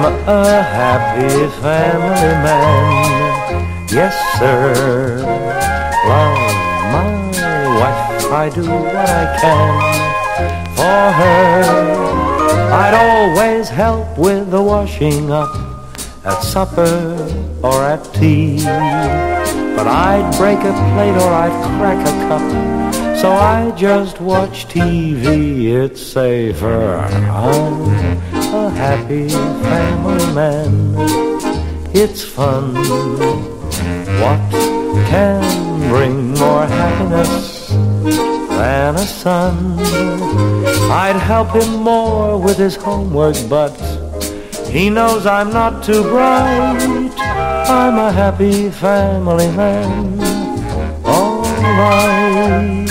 a happy family man. Yes, sir. Love my wife, I do what I can for her. I'd always help with the washing up at supper or at tea. But I'd break a plate or I'd crack a cup, so I just watch TV, it's safer. I'm a happy family man. It's fun. What can bring more happiness than a son? I'd help him more with his homework, but he knows I'm not too bright. I'm a happy family man. All right.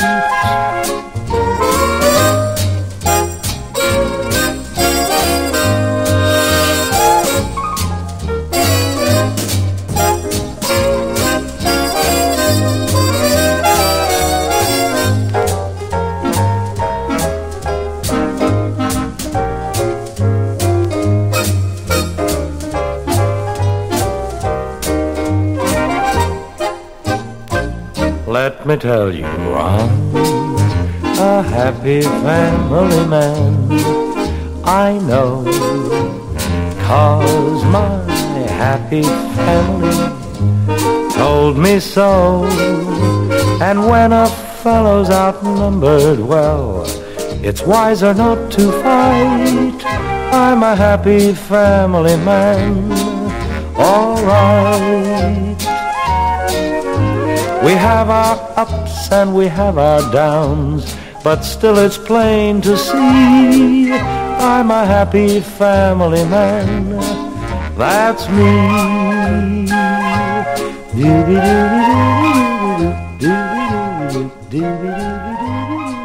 Let me tell you, I'm a happy family man. I know, 'cause my happy family told me so. And when a fellow's outnumbered, well, it's wiser not to fight. I'm a happy family man. All right. We have our ups and we have our downs, but still it's plain to see I'm a happy family man. That's me. Do-be-do-be-do-be-do-be-do-be-do-be-do-be-do-be-do-be-do.